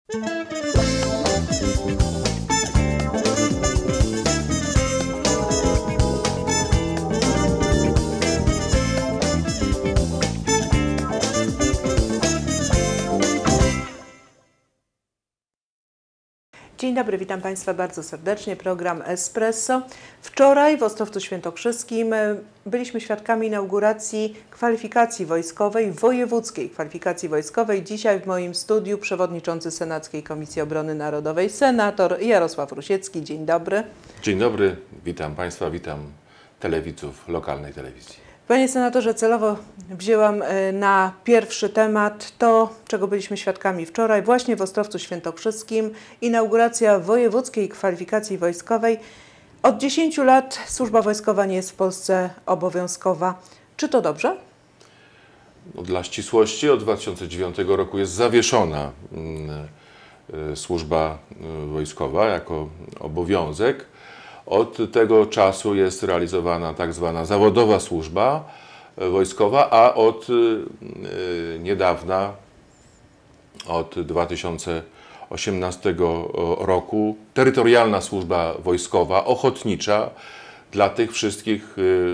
Dzień dobry, witam Państwa bardzo serdecznie. Program Espresso. Wczoraj w Ostrowcu Świętokrzyskim byliśmy świadkami inauguracji kwalifikacji wojskowej, wojewódzkiej kwalifikacji wojskowej. Dzisiaj w moim studiu przewodniczący Senackiej Komisji Obrony Narodowej, senator Jarosław Rusiecki. Dzień dobry. Dzień dobry, witam Państwa, witam telewidzów lokalnej telewizji. Panie senatorze, celowo wzięłam na pierwszy temat to, czego byliśmy świadkami wczoraj, właśnie w Ostrowcu Świętokrzyskim. Inauguracja wojewódzkiej kwalifikacji wojskowej. Od 10 lat służba wojskowa nie jest w Polsce obowiązkowa. Czy to dobrze? No, dla ścisłości od 2009 roku jest zawieszona służba wojskowa jako obowiązek. Od tego czasu jest realizowana tak zwana zawodowa służba wojskowa, a od niedawna, od 2018 roku, terytorialna służba wojskowa, ochotnicza dla tych wszystkich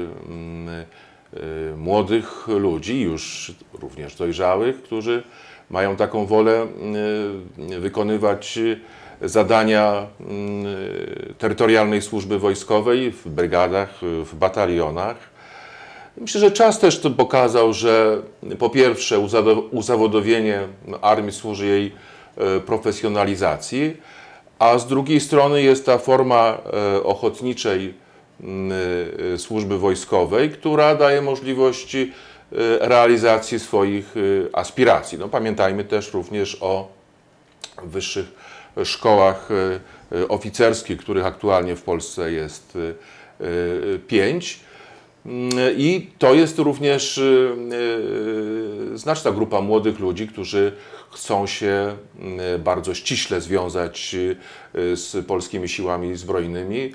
młodych ludzi, już również dojrzałych, którzy mają taką wolę wykonywać zadania terytorialnej służby wojskowej w brygadach, w batalionach. Myślę, że czas też to pokazał, że po pierwsze uzawodowienie armii służy jej profesjonalizacji, a z drugiej strony jest ta forma ochotniczej służby wojskowej, która daje możliwość realizacji swoich aspiracji. No, pamiętajmy też również o wyższych szkołach oficerskich, których aktualnie w Polsce jest 5. I to jest również znaczna grupa młodych ludzi, którzy chcą się bardzo ściśle związać z polskimi siłami zbrojnymi,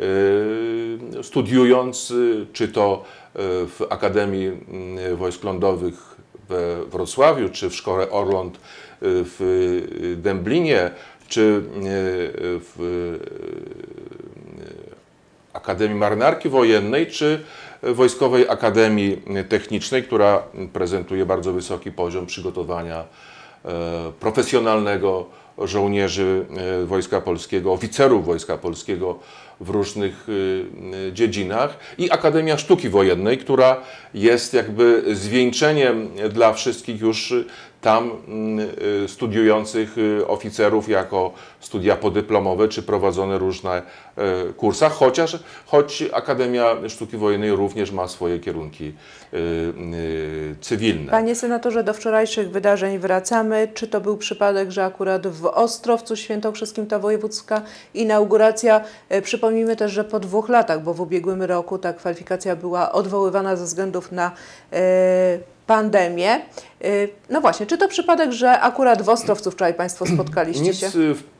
studiując czy to w Akademii Wojsk Lądowych we Wrocławiu, czy w Szkole Orląt w Dęblinie, czy w Akademii Marynarki Wojennej, czy Wojskowej Akademii Technicznej, która prezentuje bardzo wysoki poziom przygotowania profesjonalnego żołnierzy Wojska Polskiego, oficerów Wojska Polskiego w różnych dziedzinach, i Akademia Sztuki Wojennej, która jest jakby zwieńczeniem dla wszystkich już tam studiujących oficerów jako studia podyplomowe czy prowadzone różne kursa, choć Akademia Sztuki Wojennej również ma swoje kierunki cywilne. Panie senatorze, do wczorajszych wydarzeń wracamy. Czy to był przypadek, że akurat w Ostrowcu Świętokrzyskim ta wojewódzka inauguracja? Przypomnijmy też, że po 2 latach, bo w ubiegłym roku ta kwalifikacja była odwoływana ze względów na pandemię. No właśnie, czy to przypadek, że akurat w Ostrowcu wczoraj Państwo spotkaliście się? Nic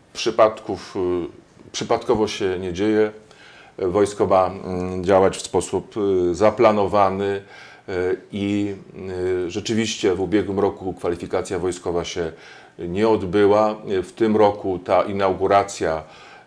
przypadkowo się nie dzieje. Wojsko ma działać w sposób zaplanowany i rzeczywiście w ubiegłym roku kwalifikacja wojskowa się nie odbyła. W tym roku ta inauguracja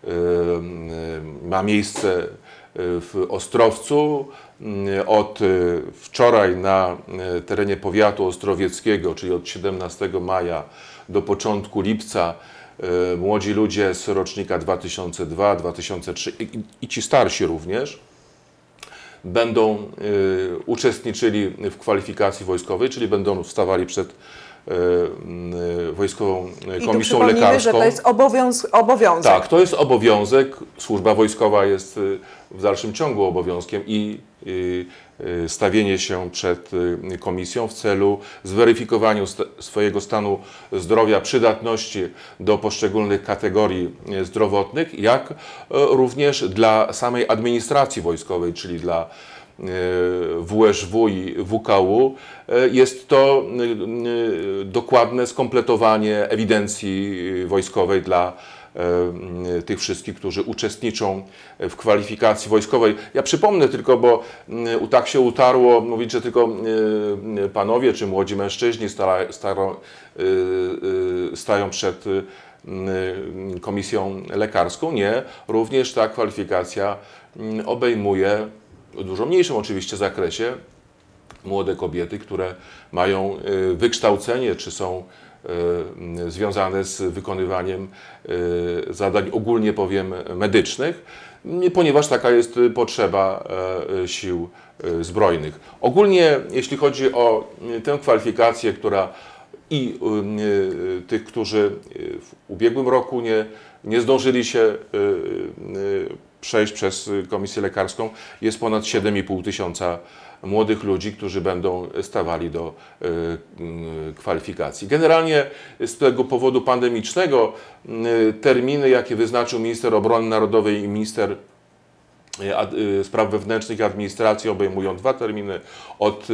ma miejsce w Ostrowcu. Od wczoraj na terenie powiatu ostrowieckiego, czyli od 17 maja do początku lipca, młodzi ludzie z rocznika 2002, 2003 i ci starsi również będą uczestniczyli w kwalifikacji wojskowej, czyli będą stawali przed Wojskową Komisją Lekarską. Że to jest obowiązek. Tak, to jest obowiązek. Służba wojskowa jest w dalszym ciągu obowiązkiem i stawienie się przed komisją w celu zweryfikowania swojego stanu zdrowia, przydatności do poszczególnych kategorii zdrowotnych, jak również dla samej administracji wojskowej, czyli dla WSW i WKU. Jest to dokładne skompletowanie ewidencji wojskowej dla tych wszystkich, którzy uczestniczą w kwalifikacji wojskowej. Ja przypomnę tylko, bo tak się utarło mówić, że tylko panowie czy młodzi mężczyźni stają przed komisją lekarską. Nie, również ta kwalifikacja obejmuje w dużo mniejszym oczywiście zakresie młode kobiety, które mają wykształcenie, czy są związane z wykonywaniem zadań ogólnie powiem medycznych, ponieważ taka jest potrzeba sił zbrojnych. Ogólnie jeśli chodzi o tę kwalifikację, która i tych, którzy w ubiegłym roku nie zdążyli się przejść przez komisję lekarską, jest ponad 7,5 tysiąca młodych ludzi, którzy będą stawali do kwalifikacji. Generalnie z tego powodu pandemicznego terminy, jakie wyznaczył minister obrony narodowej i minister spraw wewnętrznych i administracji, obejmują 2 terminy od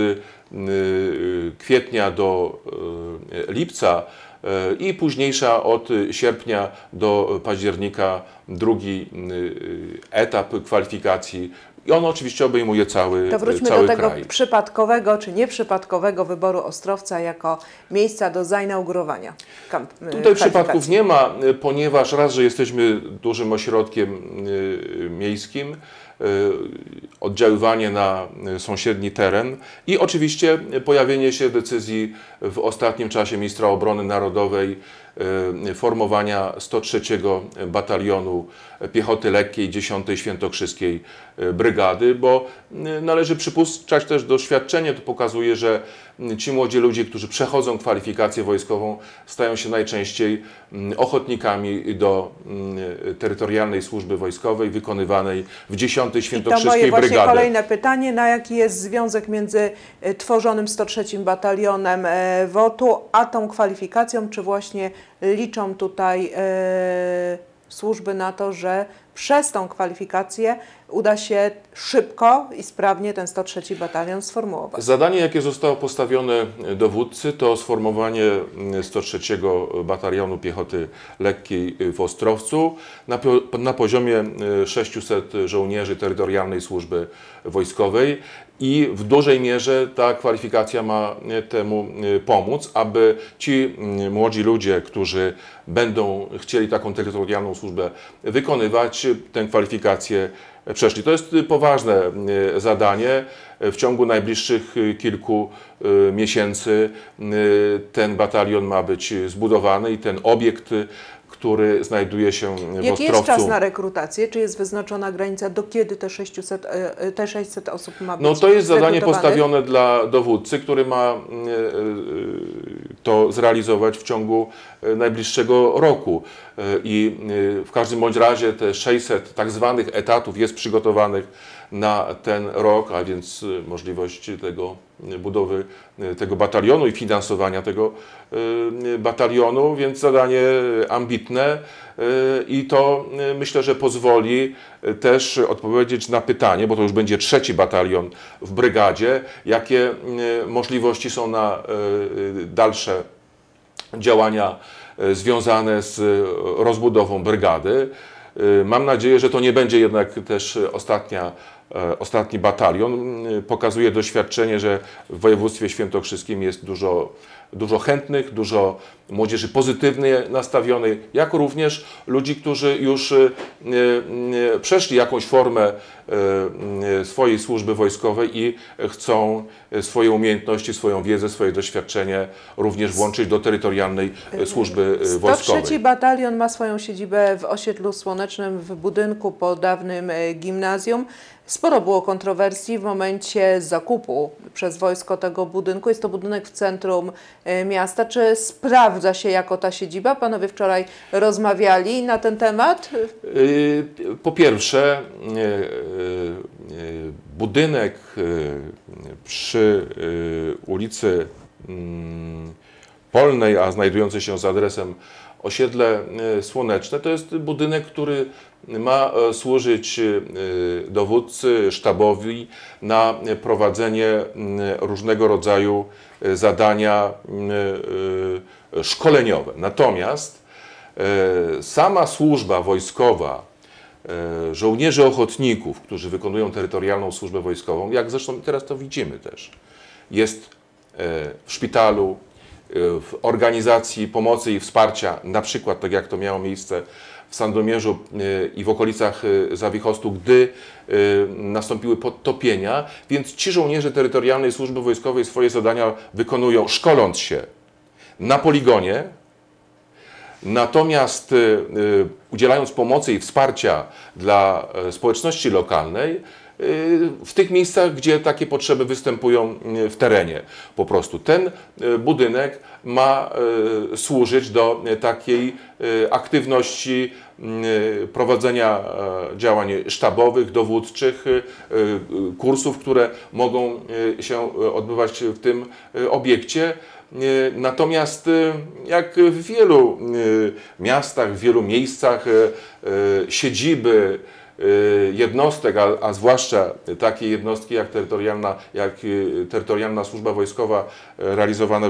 kwietnia do lipca i późniejsza od sierpnia do października drugi etap kwalifikacji. I on oczywiście obejmuje cały kraj. To wróćmy do tego przypadkowego czy nieprzypadkowego wyboru Ostrowca jako miejsca do zainaugurowania Tutaj przypadków nie ma, ponieważ raz, że jesteśmy dużym ośrodkiem miejskim, oddziaływanie na sąsiedni teren i oczywiście pojawienie się decyzji w ostatnim czasie ministra obrony narodowej formowania 103 Batalionu Piechoty Lekkiej 10 Świętokrzyskiej Brygady, bo należy przypuszczać też doświadczenie, to pokazuje, że ci młodzi ludzie, którzy przechodzą kwalifikację wojskową, stają się najczęściej ochotnikami do terytorialnej służby wojskowej wykonywanej w 10 Świętokrzyskiej Brygady. I to moje właśnie kolejne pytanie, na jaki jest związek między tworzonym 103 Batalionem WOT-u, a tą kwalifikacją, czy właśnie liczą tutaj służby na to, że przez tą kwalifikację uda się szybko i sprawnie ten 103 Batalion sformułować. Zadanie, jakie zostało postawione dowódcy, to sformowanie 103 Batalionu Piechoty Lekkiej w Ostrowcu na poziomie 600 żołnierzy terytorialnej służby wojskowej i w dużej mierze ta kwalifikacja ma temu pomóc, aby ci młodzi ludzie, którzy będą chcieli taką terytorialną służbę wykonywać, tę kwalifikację przeszli. To jest poważne zadanie. W ciągu najbliższych kilku miesięcy ten batalion ma być zbudowany i ten obiekt, który znajduje się w Ostrowcu. Jaki jest czas na rekrutację? Czy jest wyznaczona granica, do kiedy te 600 osób ma być No to jest zadanie zrekrutowanych? postawione dla dowódcy, który ma to zrealizować w ciągu najbliższego roku. I w każdym bądź razie te 600 tak zwanych etatów jest przygotowanych na ten rok, a więc możliwość budowy tego batalionu i finansowania tego batalionu, więc zadanie ambitne i to myślę, że pozwoli też odpowiedzieć na pytanie, bo to już będzie 3 batalion w brygadzie, jakie możliwości są na dalsze działania związane z rozbudową brygady. Mam nadzieję, że to nie będzie jednak też ostatni batalion. Pokazuje doświadczenie, że w województwie świętokrzyskim jest dużo chętnych, dużo młodzieży pozytywnie nastawionej, jak również ludzi, którzy już przeszli jakąś formę swojej służby wojskowej i chcą swoje umiejętności, swoją wiedzę, swoje doświadczenie również włączyć do terytorialnej służby wojskowej. 103 Batalion ma swoją siedzibę w Osiedlu Słonecznym w budynku po dawnym gimnazjum. Sporo było kontrowersji w momencie zakupu przez wojsko tego budynku. Jest to budynek w centrum miasta. Czy sprawdza się jako ta siedziba? Panowie wczoraj rozmawiali na ten temat? Po pierwsze, budynek przy ulicy Polnej, a znajdujący się z adresem Osiedle Słoneczne, to jest budynek, który ma służyć dowódcy, sztabowi na prowadzenie różnego rodzaju zadania szkoleniowe. Natomiast sama służba wojskowa, żołnierzy ochotników, którzy wykonują terytorialną służbę wojskową, jak zresztą teraz to widzimy też, jest w szpitalu, w organizacji pomocy i wsparcia, na przykład tak jak to miało miejsce w Sandomierzu i w okolicach Zawichostu, gdy nastąpiły podtopienia, więc ci żołnierze terytorialnej służby wojskowej swoje zadania wykonują szkoląc się na poligonie, natomiast udzielając pomocy i wsparcia dla społeczności lokalnej w tych miejscach, gdzie takie potrzeby występują w terenie po prostu. Ten budynek ma służyć do takiej aktywności prowadzenia działań sztabowych, dowódczych, kursów, które mogą się odbywać w tym obiekcie. Natomiast jak w wielu miastach, w wielu miejscach siedziby jednostek, a zwłaszcza takiej jednostki jak terytorialna służba wojskowa realizowana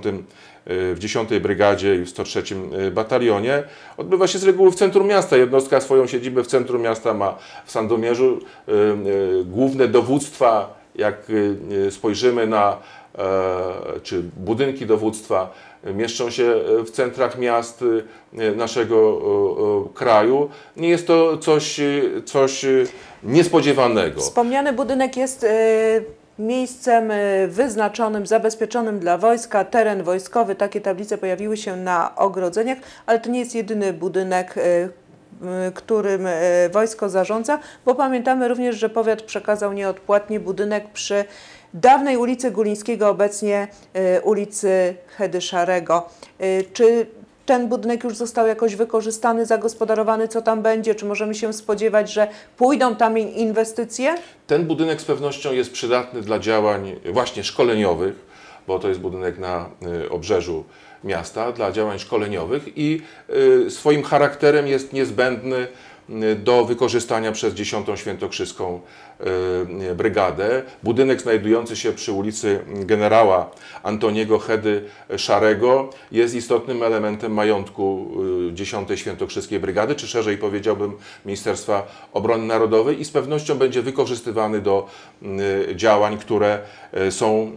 w 10 Brygadzie i w 103 Batalionie, odbywa się z reguły w centrum miasta. Jednostka swoją siedzibę w centrum miasta ma w Sandomierzu. Główne dowództwa, jak spojrzymy na czy budynki dowództwa mieszczą się w centrach miast naszego kraju. Nie jest to coś niespodziewanego. Wspomniany budynek jest miejscem wyznaczonym, zabezpieczonym dla wojska, teren wojskowy. Takie tablice pojawiły się na ogrodzeniach, ale to nie jest jedyny budynek, którym wojsko zarządza, bo pamiętamy również, że powiat przekazał nieodpłatnie budynek przy dawnej ulicy Gulińskiego, obecnie ulicy Hedy Szarego. Czy ten budynek już został jakoś wykorzystany, zagospodarowany, co tam będzie? Czy możemy się spodziewać, że pójdą tam inwestycje? Ten budynek z pewnością jest przydatny dla działań właśnie szkoleniowych, bo to jest budynek na obrzeżu miasta, dla działań szkoleniowych i swoim charakterem jest niezbędny do wykorzystania przez 10. Świętokrzyską Brygadę. Budynek znajdujący się przy ulicy Generała Antoniego Hedy Szarego jest istotnym elementem majątku 10. Świętokrzyskiej Brygady, czy szerzej powiedziałbym Ministerstwa Obrony Narodowej i z pewnością będzie wykorzystywany do działań, które są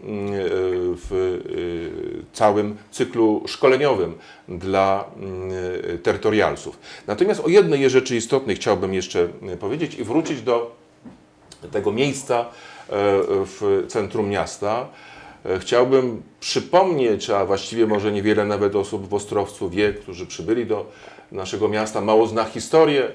w całym cyklu szkoleniowym dla terytorialsów. Natomiast o jednej rzeczy istotnej chciałbym jeszcze powiedzieć i wrócić do tego miejsca w centrum miasta. Chciałbym przypomnieć, a właściwie może niewiele nawet osób w Ostrowcu wie, którzy przybyli do naszego miasta, mało zna historię,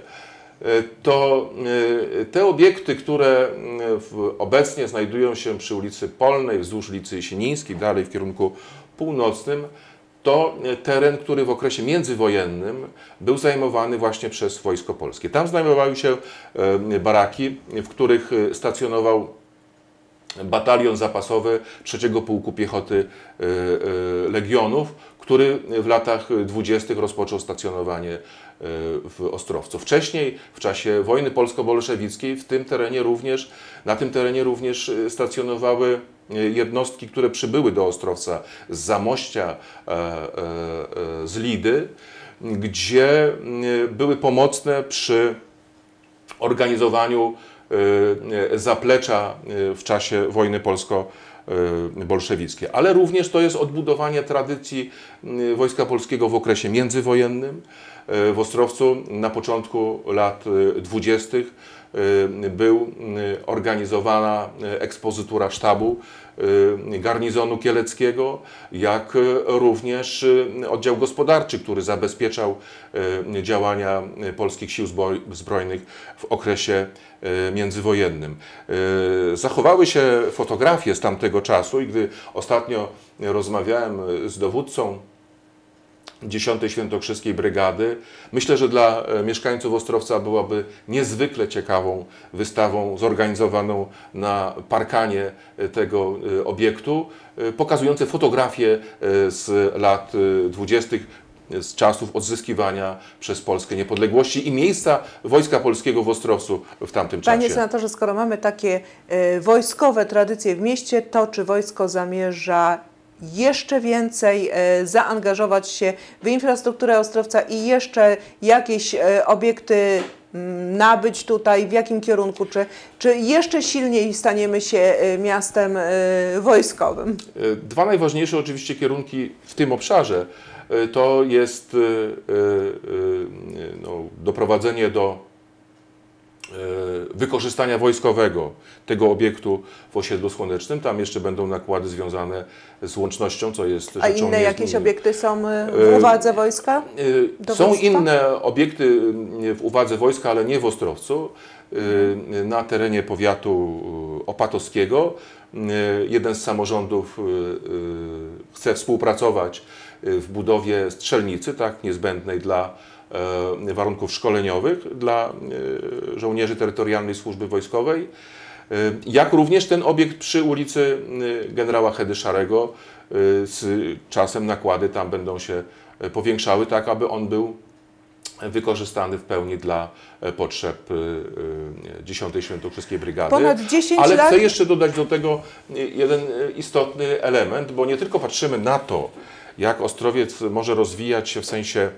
to te obiekty, które obecnie znajdują się przy ulicy Polnej, wzdłuż ulicy Jesienińskiej, dalej w kierunku północnym, to teren, który w okresie międzywojennym był zajmowany właśnie przez Wojsko Polskie. Tam znajdowały się baraki, w których stacjonował batalion zapasowy 3 Pułku Piechoty Legionów, który w latach 20. rozpoczął stacjonowanie w Ostrowcu. Wcześniej, w czasie wojny polsko-bolszewickiej, na tym terenie również stacjonowały jednostki, które przybyły do Ostrowca z Zamościa, z Lidy, gdzie były pomocne przy organizowaniu zaplecza w czasie wojny polsko-bolszewickiej. Ale również to jest odbudowanie tradycji Wojska Polskiego w okresie międzywojennym. W Ostrowcu na początku lat 20. był organizowana ekspozytura sztabu garnizonu kieleckiego, jak również oddział gospodarczy, który zabezpieczał działania polskich sił zbrojnych w okresie międzywojennym. Zachowały się fotografie z tamtego czasu i gdy ostatnio rozmawiałem z dowódcą 10. Świętokrzyskiej Brygady. Myślę, że dla mieszkańców Ostrowca byłaby niezwykle ciekawą wystawą zorganizowaną na parkanie tego obiektu, pokazujące fotografie z lat 20., z czasów odzyskiwania przez Polskę niepodległości i miejsca Wojska Polskiego w Ostrowcu w tamtym czasie. Panie senatorze, skoro mamy takie wojskowe tradycje w mieście, to czy wojsko zamierza jeszcze więcej zaangażować się w infrastrukturę Ostrowca i jeszcze jakieś obiekty nabyć tutaj, w jakim kierunku, czy jeszcze silniej staniemy się miastem wojskowym? Dwa najważniejsze oczywiście kierunki w tym obszarze to jest doprowadzenie do wykorzystania wojskowego tego obiektu w osiedlu słonecznym. Tam jeszcze będą nakłady związane z łącznością, co jest rzeczą A inne jakieś obiekty są w uwadze wojska? Są inne obiekty w uwadze wojska, ale nie w Ostrowcu. Na terenie powiatu opatowskiego jeden z samorządów chce współpracować w budowie strzelnicy, tak, niezbędnej dla warunków szkoleniowych dla żołnierzy terytorialnej służby wojskowej, jak również ten obiekt przy ulicy Generała Hedy Szarego. Z czasem nakłady tam będą się powiększały, tak aby on był wykorzystany w pełni dla potrzeb 10. Świętokrzyskiej Brygady. Ponad 10 Ale lat... chcę jeszcze dodać do tego jeden istotny element, bo nie tylko patrzymy na to, jak Ostrowiec może rozwijać się w sensie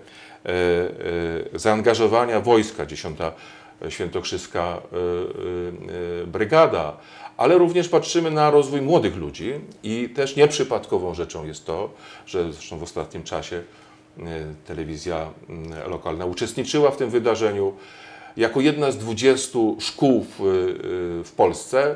zaangażowania wojska 10. Świętokrzyska Brygada, ale również patrzymy na rozwój młodych ludzi i też nieprzypadkową rzeczą jest to, że zresztą w ostatnim czasie telewizja lokalna uczestniczyła w tym wydarzeniu. Jako jedna z 20 szkół w Polsce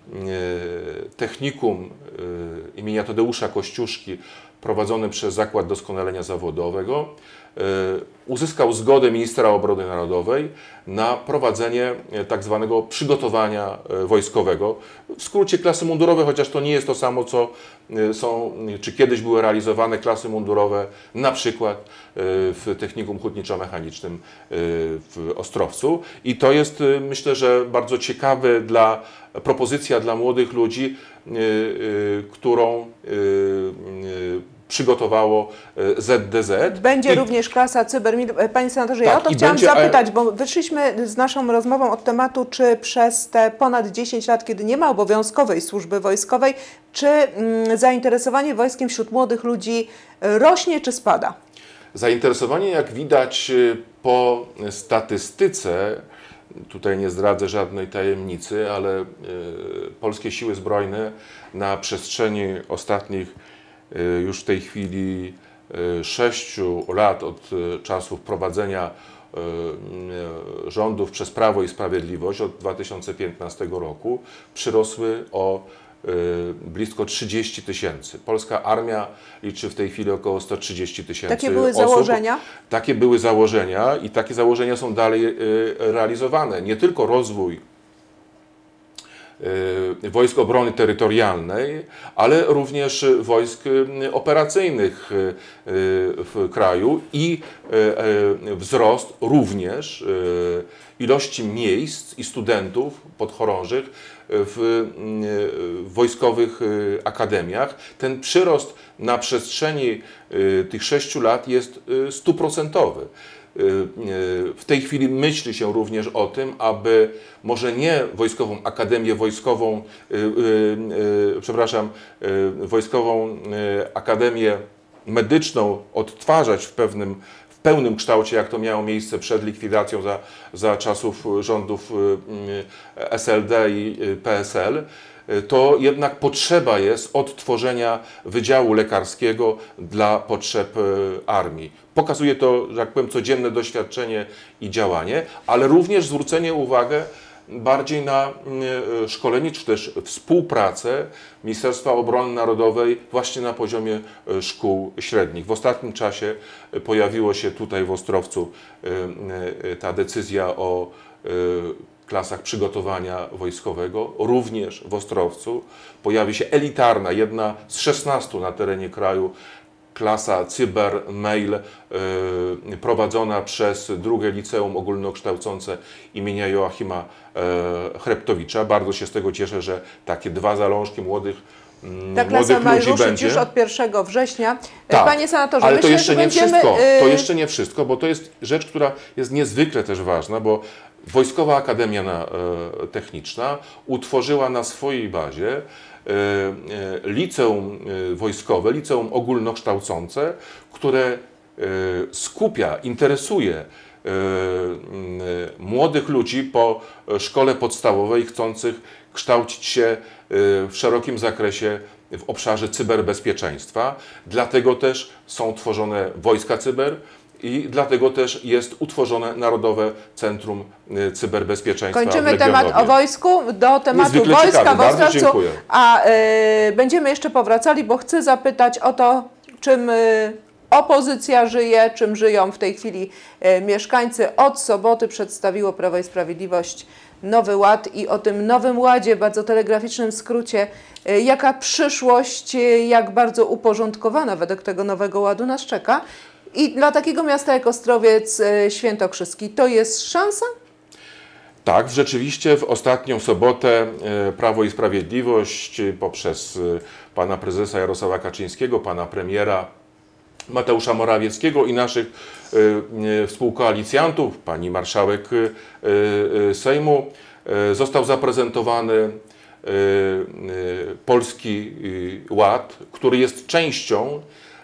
technikum imienia Tadeusza Kościuszki prowadzone przez Zakład Doskonalenia Zawodowego uzyskał zgodę ministra obrony narodowej na prowadzenie tak zwanego przygotowania wojskowego. W skrócie klasy mundurowe, chociaż to nie jest to samo, co są, czy kiedyś były realizowane klasy mundurowe, na przykład w Technikum Hutniczo-Mechanicznym w Ostrowcu. I to jest, myślę, że bardzo ciekawe propozycja dla młodych ludzi, którą przygotowało ZDZ. Będzie również klasa cybermil. Panie senatorze, tak, ja o to chciałam zapytać, bo wyszliśmy z naszą rozmową od tematu, czy przez te ponad 10 lat, kiedy nie ma obowiązkowej służby wojskowej, czy zainteresowanie wojskiem wśród młodych ludzi rośnie, czy spada? Zainteresowanie, jak widać po statystyce, tutaj nie zdradzę żadnej tajemnicy, ale polskie siły zbrojne na przestrzeni ostatnich już w tej chwili 6 lat od czasu wprowadzenia rządów przez Prawo i Sprawiedliwość od 2015 roku przyrosły o blisko 30 000. Polska armia liczy w tej chwili około 130 000 Takie były osób. założenia? Takie były założenia i takie założenia są dalej realizowane. Nie tylko rozwój wojsk obrony terytorialnej, ale również wojsk operacyjnych w kraju i wzrost również ilości miejsc i studentów podchorążych w wojskowych akademiach. Ten przyrost na przestrzeni tych 6 lat jest 100%. W tej chwili myśli się również o tym, aby może nie Wojskową Akademię Wojskową, Wojskową Akademię Medyczną odtwarzać w pełnym kształcie, jak to miało miejsce przed likwidacją za czasów rządów SLD i PSL, to jednak potrzeba jest odtworzenia Wydziału Lekarskiego dla potrzeb armii. Pokazuje to, że jak powiem, codzienne doświadczenie i działanie, ale również zwrócenie uwagi bardziej na szkolenie, czy też współpracę Ministerstwa Obrony Narodowej właśnie na poziomie szkół średnich. W ostatnim czasie pojawiło się tutaj w Ostrowcu ta decyzja o klasach przygotowania wojskowego. Również w Ostrowcu pojawi się elitarna, jedna z 16 na terenie kraju, klasa Cyber-Mail prowadzona przez drugie liceum ogólnokształcące imienia Joachima Chreptowicza. Bardzo się z tego cieszę, że takie dwa zalążki młodych Ta klasa ma ruszyć będzie. już od 1 września. Tak, Panie senatorze, ale myślę, to jeszcze że nie będziemy... wszystko. To jeszcze nie wszystko, bo to jest rzecz, która jest niezwykle też ważna, bo Wojskowa Akademia Techniczna utworzyła na swojej bazie liceum wojskowe, liceum ogólnokształcące, które skupia, interesuje młodych ludzi po szkole podstawowej chcących kształcić się w szerokim zakresie w obszarze cyberbezpieczeństwa. Dlatego też są tworzone wojska cyber i dlatego też jest utworzone Narodowe Centrum Cyberbezpieczeństwa w Kończymy Legionowie. temat o wojsku, do tematu Niezwykle wojska ciekawy, w bardzo Ostrowcu, dziękuję. a będziemy jeszcze powracali, bo chcę zapytać o to, czym opozycja żyje, czym żyją w tej chwili mieszkańcy. Od soboty przedstawiło Prawo i Sprawiedliwość Nowy Ład i o tym Nowym Ładzie, bardzo telegraficznym skrócie, jaka przyszłość, jak bardzo uporządkowana według tego Nowego Ładu nas czeka. I dla takiego miasta jak Ostrowiec Świętokrzyski to jest szansa? Tak, rzeczywiście w ostatnią sobotę Prawo i Sprawiedliwość poprzez pana prezesa Jarosława Kaczyńskiego, pana premiera Mateusza Morawieckiego i naszych współkoalicjantów, pani marszałek Sejmu, został zaprezentowany Polski Ład, który jest częścią,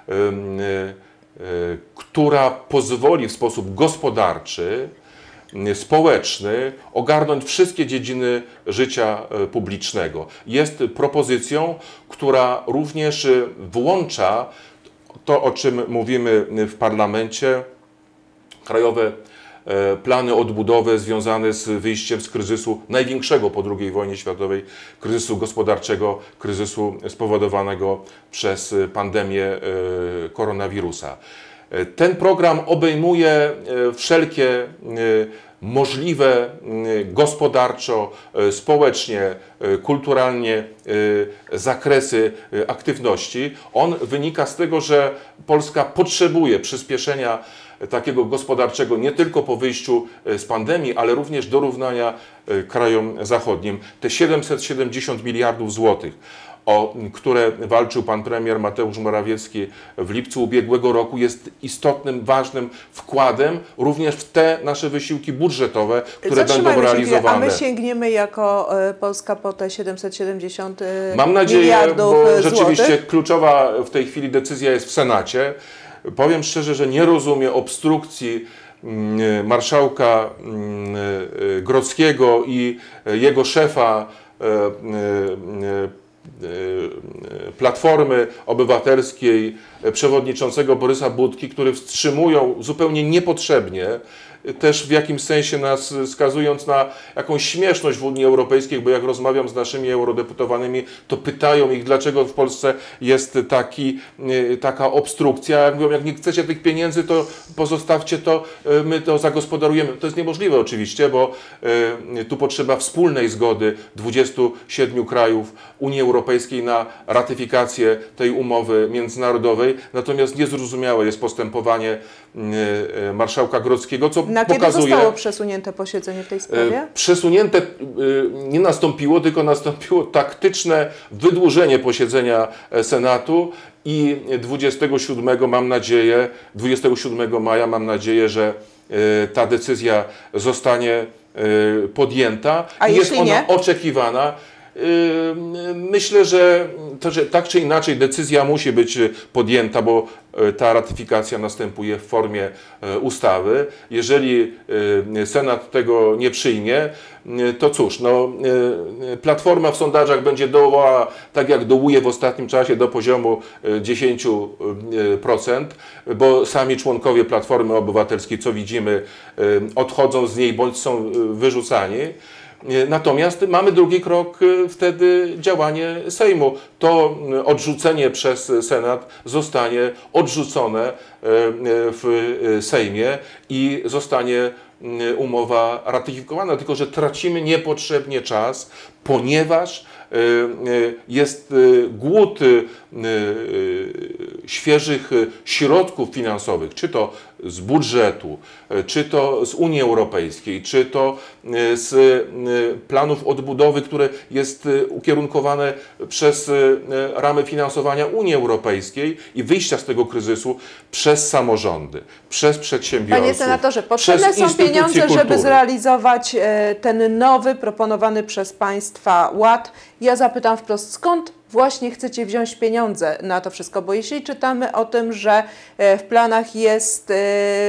która pozwoli w sposób gospodarczy, społeczny ogarnąć wszystkie dziedziny życia publicznego. Jest propozycją, która również włącza to, o czym mówimy w parlamencie, krajowe plany odbudowy związane z wyjściem z kryzysu, największego po II wojnie światowej, kryzysu gospodarczego, kryzysu spowodowanego przez pandemię koronawirusa. Ten program obejmuje wszelkie możliwe gospodarczo, społecznie, kulturalnie zakresy aktywności. On wynika z tego, że Polska potrzebuje przyspieszenia takiego gospodarczego nie tylko po wyjściu z pandemii, ale również dorównania krajom zachodnim. Te 770 miliardów złotych, o które walczył pan premier Mateusz Morawiecki w lipcu ubiegłego roku, jest istotnym, ważnym wkładem również w te nasze wysiłki budżetowe, które będą realizowane. A my sięgniemy jako Polska po te 770 Mam nadzieję, miliardów bo rzeczywiście złotych. kluczowa w tej chwili decyzja jest w Senacie. Powiem szczerze, że nie rozumiem obstrukcji marszałka Grodzkiego i jego szefa Platformy Obywatelskiej, przewodniczącego Borysa Budki, który wstrzymują zupełnie niepotrzebnie, też w jakimś sensie nas skazując na jakąś śmieszność w Unii Europejskiej, bo jak rozmawiam z naszymi eurodeputowanymi, to pytają ich, dlaczego w Polsce jest taka obstrukcja. Jak mówią, jak nie chcecie tych pieniędzy, to pozostawcie to, my to zagospodarujemy. To jest niemożliwe oczywiście, bo tu potrzeba wspólnej zgody 27 krajów Unii Europejskiej na ratyfikację tej umowy międzynarodowej. Natomiast niezrozumiałe jest postępowanie marszałka Grodzkiego, co Na kiedy pokazuje, zostało przesunięte posiedzenie w tej sprawie? Przesunięte nie nastąpiło, tylko nastąpiło taktyczne wydłużenie posiedzenia Senatu i 27 maja mam nadzieję, że ta decyzja zostanie podjęta. A i jest jeśli ona nie? oczekiwana. Myślę, że tak czy inaczej decyzja musi być podjęta, bo ta ratyfikacja następuje w formie ustawy. Jeżeli Senat tego nie przyjmie, to cóż, no, Platforma w sondażach będzie dołowała, tak jak dołuje w ostatnim czasie, do poziomu 10%, bo sami członkowie Platformy Obywatelskiej, co widzimy, odchodzą z niej bądź są wyrzucani. Natomiast mamy drugi krok, wtedy działanie Sejmu. To odrzucenie przez Senat zostanie odrzucone w Sejmie i zostanie umowa ratyfikowana, tylko że tracimy niepotrzebnie czas, ponieważ jest głód świeżych środków finansowych, czy to z budżetu, czy to z Unii Europejskiej, czy to z planów odbudowy, które jest ukierunkowane przez ramy finansowania Unii Europejskiej i wyjścia z tego kryzysu przez samorządy, przez przedsiębiorców. Panie senatorze, potrzebne są pieniądze, żeby zrealizować ten nowy, proponowany przez państwa ład. Ja zapytam wprost, skąd właśnie chcecie wziąć pieniądze na to wszystko? Bo jeśli czytamy o tym, że w planach jest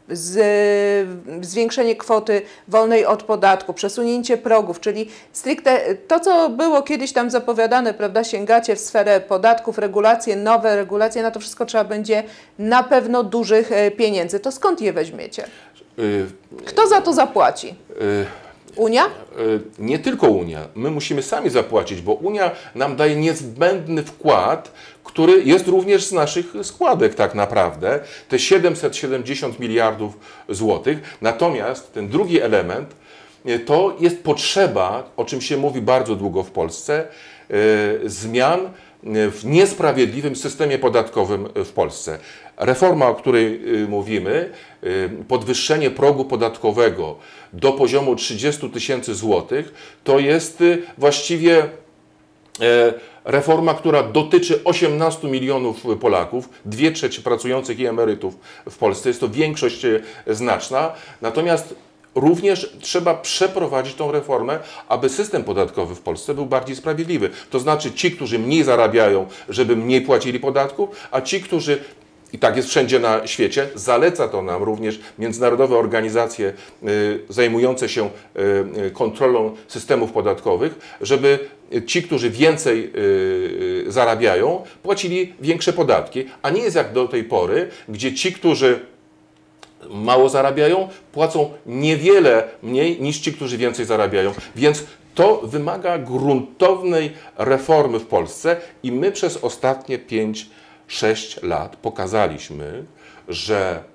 zwiększenie kwoty wolnej od podatku, przesunięcie progów, czyli stricte to, co było kiedyś tam zapowiadane, prawda, sięgacie w sferę podatków, regulacje, nowe regulacje, na to wszystko trzeba będzie na pewno dużych pieniędzy. To skąd je weźmiecie? Kto za to zapłaci? Unia? Nie tylko Unia. My musimy sami zapłacić, bo Unia nam daje niezbędny wkład, który jest również z naszych składek tak naprawdę, te 770 miliardów złotych. Natomiast ten drugi element to jest potrzeba, o czym się mówi bardzo długo w Polsce, zmian w niesprawiedliwym systemie podatkowym w Polsce. Reforma, o której mówimy, podwyższenie progu podatkowego do poziomu 30 000 złotych, to jest właściwie reforma, która dotyczy 18 milionów Polaków, 2/3 pracujących i emerytów w Polsce. Jest to większość znaczna. Natomiast również trzeba przeprowadzić tą reformę, aby system podatkowy w Polsce był bardziej sprawiedliwy. To znaczy ci, którzy mniej zarabiają, żeby mniej płacili podatków, a ci, którzy, i tak jest wszędzie na świecie, zaleca to nam również międzynarodowe organizacje zajmujące się kontrolą systemów podatkowych, żeby ci, którzy więcej zarabiają, płacili większe podatki, a nie jest jak do tej pory, gdzie ci, którzy mało zarabiają, płacą niewiele mniej niż ci, którzy więcej zarabiają. Więc to wymaga gruntownej reformy w Polsce i my przez ostatnie 5-6 lat pokazaliśmy, że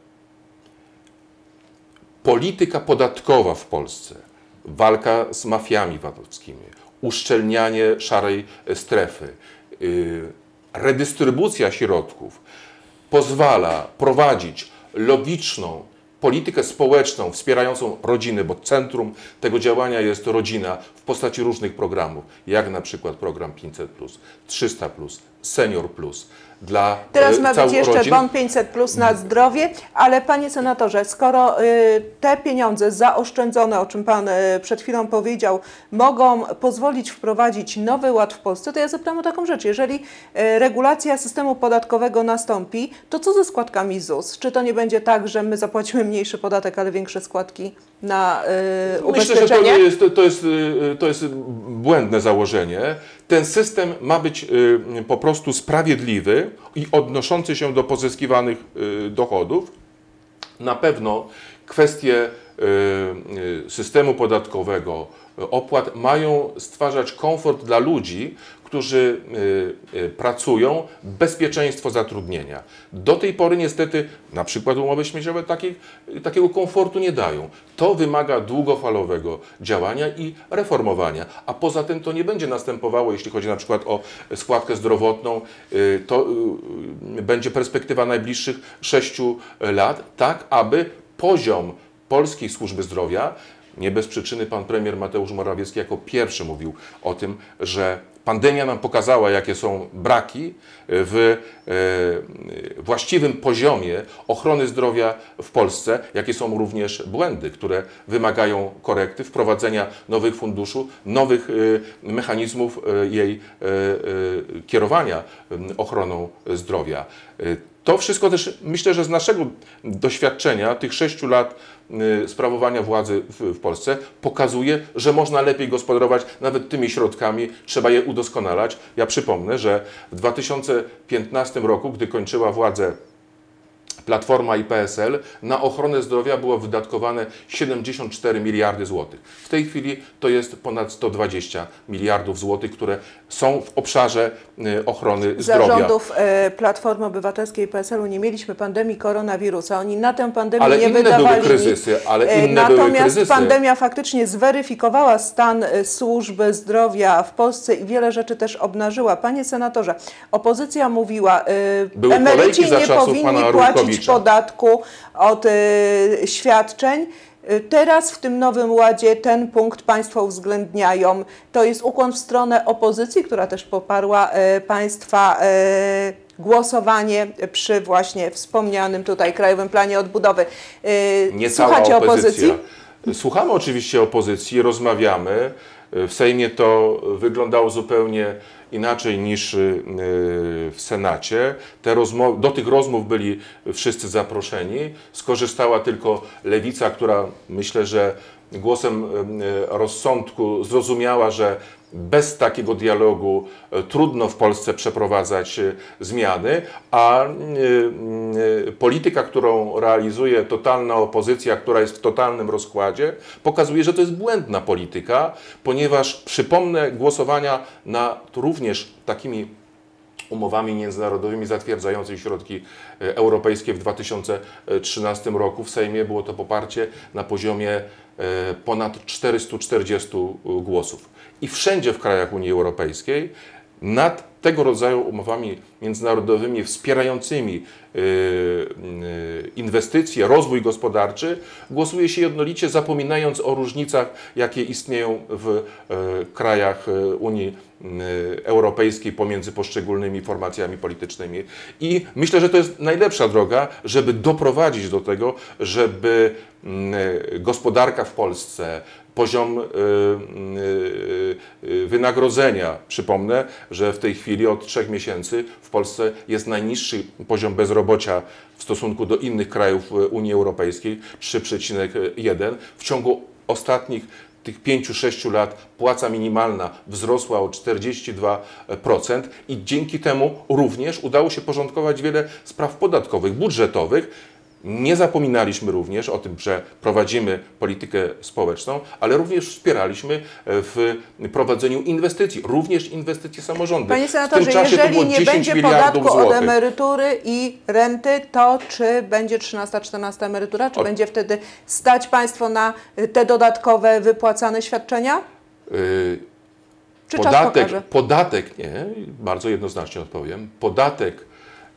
polityka podatkowa w Polsce, walka z mafiami VAT-owskimi, uszczelnianie szarej strefy, redystrybucja środków pozwala prowadzić logiczną politykę społeczną wspierającą rodziny, bo centrum tego działania jest rodzina w postaci różnych programów, jak na przykład program 500+, 300+, Senior+. Teraz ma być jeszcze bon 500+ na zdrowie, ale panie senatorze, skoro te pieniądze zaoszczędzone, o czym pan przed chwilą powiedział, mogą pozwolić wprowadzić nowy ład w Polsce, to ja zapytam o taką rzecz. Jeżeli regulacja systemu podatkowego nastąpi, to co ze składkami ZUS? Czy to nie będzie tak, że my zapłacimy mniejszy podatek, ale większe składki na ubezpieczenie? Myślę, że to jest błędne założenie. Ten system ma być po prostu sprawiedliwy i odnoszący się do pozyskiwanych dochodów. Na pewno kwestie systemu podatkowego, opłat mają stwarzać komfort dla ludzi, którzy pracują, bezpieczeństwo zatrudnienia. Do tej pory niestety, na przykład umowy śmieciowe takiego komfortu nie dają. To wymaga długofalowego działania i reformowania, a poza tym to nie będzie następowało, jeśli chodzi na przykład o składkę zdrowotną, to będzie perspektywa najbliższych 6 lat, tak aby poziom polskiej służby zdrowia, nie bez przyczyny pan premier Mateusz Morawiecki jako pierwszy mówił o tym, że pandemia nam pokazała, jakie są braki w właściwym poziomie ochrony zdrowia w Polsce, jakie są również błędy, które wymagają korekty, wprowadzenia nowych funduszy, nowych mechanizmów jej kierowania ochroną zdrowia. To wszystko też myślę, że z naszego doświadczenia tych 6 lat sprawowania władzy w Polsce pokazuje, że można lepiej gospodarować nawet tymi środkami, trzeba je udoskonalać. Ja przypomnę, że w 2015 roku, gdy kończyła władzę Platforma i PSL, na ochronę zdrowia było wydatkowane 74 miliardy złotych. W tej chwili to jest ponad 120 miliardów złotych, które są w obszarze ochrony zdrowia. Za rządów Platformy Obywatelskiej i PSL-u nie mieliśmy pandemii koronawirusa. Oni na tę pandemię nie wydawali. Były kryzysy, Natomiast pandemia faktycznie zweryfikowała stan służby zdrowia w Polsce i wiele rzeczy też obnażyła. Panie senatorze, opozycja mówiła, emeryci nie powinni płacić podatku od świadczeń. Teraz w tym nowym ładzie ten punkt państwo uwzględniają. To jest ukłon w stronę opozycji, która też poparła państwa głosowanie przy właśnie wspomnianym tutaj Krajowym Planie Odbudowy. Nie słuchacie opozycji? Słuchamy oczywiście opozycji, rozmawiamy. W Sejmie to wyglądało zupełnie inaczej niż w Senacie. Do tych rozmów byli wszyscy zaproszeni. Skorzystała tylko Lewica, która myślę, że głosem rozsądku zrozumiała, że bez takiego dialogu trudno w Polsce przeprowadzać zmiany, a polityka, którą realizuje totalna opozycja, która jest w totalnym rozkładzie, pokazuje, że to jest błędna polityka, ponieważ, przypomnę, głosowania nad również takimi umowami międzynarodowymi zatwierdzającymi środki europejskie w 2013 roku w Sejmie było to poparcie na poziomie ponad 440 głosów. I wszędzie w krajach Unii Europejskiej nad tego rodzaju umowami międzynarodowymi wspierającymi inwestycje, rozwój gospodarczy głosuje się jednolicie, zapominając o różnicach, jakie istnieją w krajach Unii Europejskiej pomiędzy poszczególnymi formacjami politycznymi. I myślę, że to jest najlepsza droga, żeby doprowadzić do tego, żeby gospodarka w Polsce, poziom wynagrodzenia, przypomnę, że w tej chwili od 3 miesięcy w Polsce jest najniższy poziom bezrobocia w stosunku do innych krajów Unii Europejskiej, 3,1. W ciągu ostatnich tych 5-6 lat płaca minimalna wzrosła o 42% i dzięki temu również udało się porządkować wiele spraw podatkowych, budżetowych. Nie zapominaliśmy również o tym, że prowadzimy politykę społeczną, ale również wspieraliśmy w prowadzeniu inwestycji, również inwestycji samorządowych. Panie senatorze, jeżeli nie będzie podatku od emerytury i renty, to czy będzie 13-14 emerytura? Czy będzie wtedy stać państwo na te dodatkowe wypłacane świadczenia? Czy czas pokaże? Podatek nie, bardzo jednoznacznie odpowiem. Podatek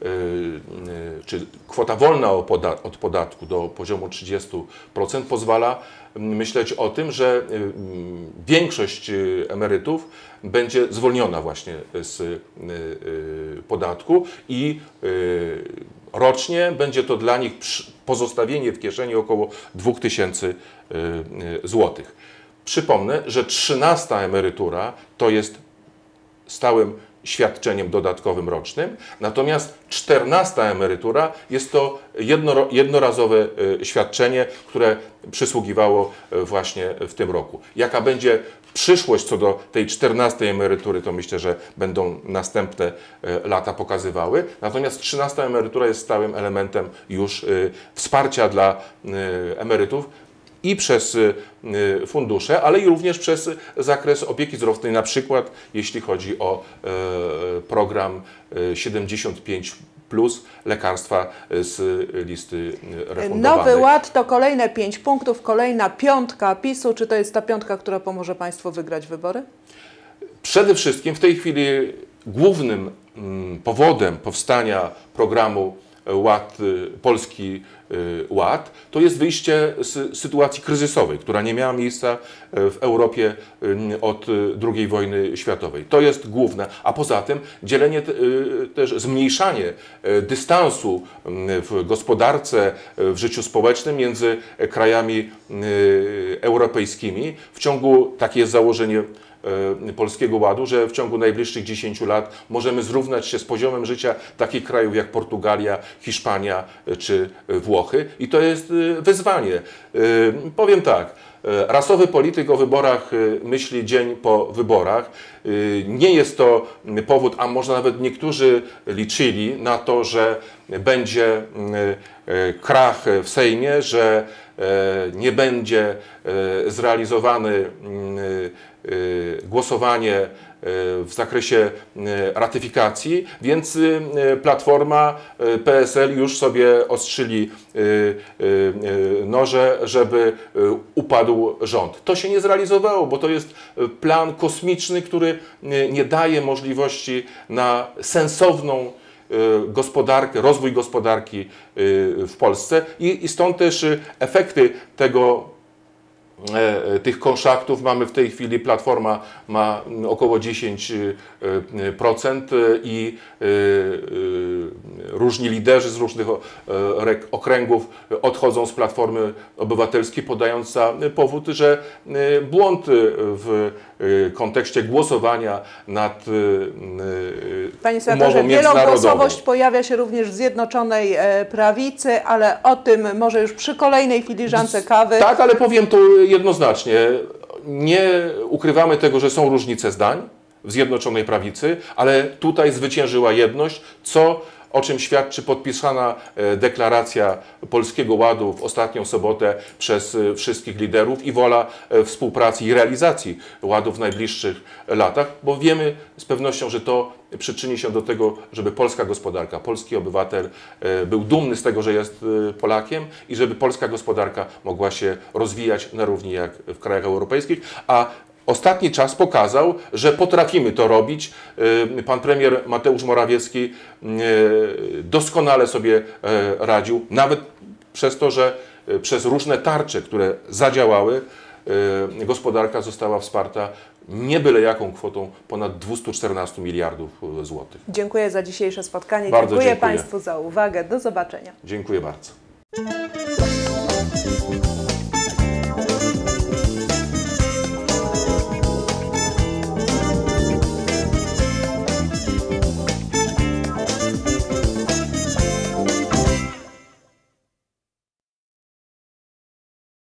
czy kwota wolna od podatku do poziomu 30% pozwala myśleć o tym, że większość emerytów będzie zwolniona właśnie z podatku i rocznie będzie to dla nich pozostawienie w kieszeni około 2000 złotych. Przypomnę, że 13. emerytura to jest stałym świadczeniem dodatkowym rocznym, natomiast 14. emerytura jest to jednorazowe świadczenie, które przysługiwało właśnie w tym roku. Jaka będzie przyszłość co do tej 14. emerytury, to myślę, że będą następne lata pokazywały. Natomiast 13. emerytura jest stałym elementem już wsparcia dla emerytów i przez fundusze, ale i również przez zakres opieki zdrowotnej, na przykład jeśli chodzi o program 75+, lekarstwa z listy refundowanej. Nowy Ład to kolejne 5 punktów, kolejna piątka PiS-u. Czy to jest ta piątka, która pomoże państwu wygrać wybory? Przede wszystkim w tej chwili głównym powodem powstania programu Polski Ład to jest wyjście z sytuacji kryzysowej, która nie miała miejsca w Europie od II wojny światowej. To jest główne, a poza tym dzielenie, też zmniejszanie dystansu w gospodarce, w życiu społecznym między krajami europejskimi. W ciągu, takie jest założenie Polskiego Ładu, że w ciągu najbliższych 10 lat możemy zrównać się z poziomem życia takich krajów jak Portugalia, Hiszpania czy Włochy i to jest wyzwanie. Powiem tak, rasowy polityk o wyborach myśli dzień po wyborach. Nie jest to powód, a może nawet niektórzy liczyli na to, że będzie krach w Sejmie, że nie będzie zrealizowany głosowanie w zakresie ratyfikacji, więc Platforma, PSL już sobie ostrzyli noże, żeby upadł rząd. To się nie zrealizowało, bo to jest plan kosmiczny, który nie daje możliwości na sensowną gospodarkę, rozwój gospodarki w Polsce i stąd też efekty tego tych konszaktów mamy w tej chwili, Platforma ma około 10% i różni liderzy z różnych okręgów odchodzą z Platformy Obywatelskiej, podając za powód, że błąd w kontekście głosowania nad Panie umową senatorze, międzynarodową. wielogłosowość pojawia się również w Zjednoczonej Prawicy, ale o tym może już przy kolejnej filiżance kawy. Tak, ale powiem to jednoznacznie. Nie ukrywamy tego, że są różnice zdań w Zjednoczonej Prawicy, ale tutaj zwyciężyła jedność, o czym świadczy podpisana deklaracja Polskiego Ładu w ostatnią sobotę przez wszystkich liderów i wola współpracy i realizacji ładu w najbliższych latach, bo wiemy z pewnością, że to przyczyni się do tego, żeby polska gospodarka, polski obywatel był dumny z tego, że jest Polakiem i żeby polska gospodarka mogła się rozwijać na równi jak w krajach europejskich, a ostatni czas pokazał, że potrafimy to robić. Pan premier Mateusz Morawiecki doskonale sobie radził, nawet przez to, że przez różne tarcze, które zadziałały, gospodarka została wsparta nie byle jaką kwotą ponad 214 miliardów złotych. Dziękuję za dzisiejsze spotkanie. Bardzo dziękuję Państwu za uwagę. Do zobaczenia. Dziękuję bardzo.